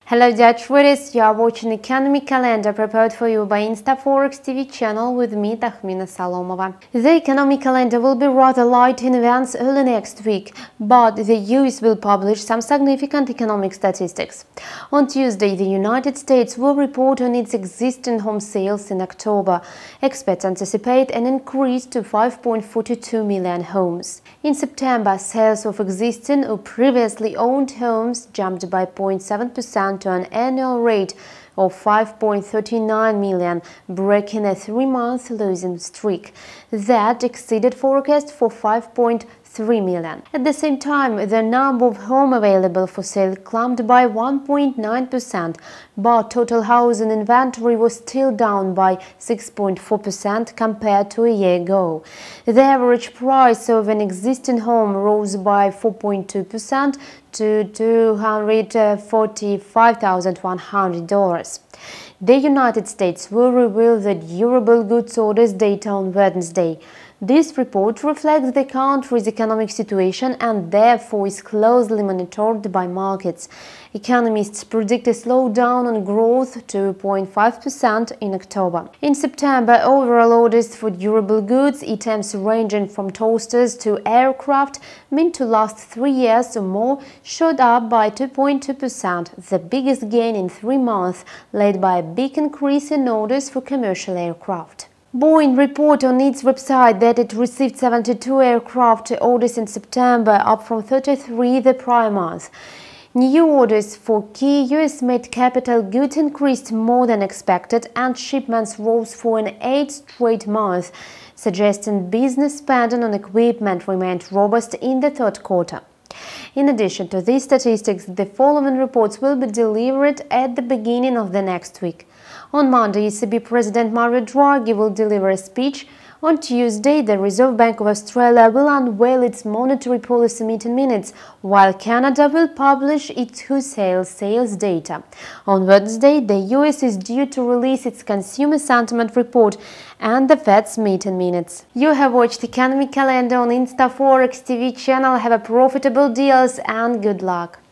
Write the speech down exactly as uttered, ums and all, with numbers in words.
Hello Dutch readers, you are watching Economic Calendar prepared for you by InstaForex T V channel with me, Takhmina Salomova. The Economic Calendar will be rather light in events early next week, but the U S will publish some significant economic statistics. On Tuesday, the United States will report on its existing home sales in October. Experts anticipate an increase to five point four two million homes. In September, sales of existing or previously owned homes jumped by zero point seven percent to an annual rate of five point three nine million, breaking a three-month losing streak. That exceeded forecast for five point three million. At the same time, the number of homes available for sale climbed by one point nine percent, but total housing inventory was still down by six point four percent compared to a year ago. The average price of an existing home rose by four point two percent to two hundred forty-five thousand one hundred dollars. The United States will reveal the durable goods orders data on Wednesday. This report reflects the country's economic situation and therefore is closely monitored by markets. Economists predict a slowdown on growth to zero point five percent in October. In September, overall orders for durable goods, items ranging from toasters to aircraft meant to last three years or more, shot up by two point two percent, the biggest gain in three months, led by a big increase in orders for commercial aircraft. Boeing reported on its website that it received seventy-two aircraft orders in September, up from thirty-three the prior month. New orders for key U S-made capital goods increased more than expected, and shipments rose for an eighth straight month, suggesting business spending on equipment remained robust in the third quarter. In addition to these statistics, the following reports will be delivered at the beginning of the next week. On Monday, E C B President Mario Draghi will deliver a speech. On Tuesday, the Reserve Bank of Australia will unveil its monetary policy meeting minutes, while Canada will publish its wholesale sales data. On Wednesday, the U S is due to release its consumer sentiment report and the Fed's meeting minutes. You have watched Economic Calendar on InstaForex T V channel. Have a profitable deals and good luck!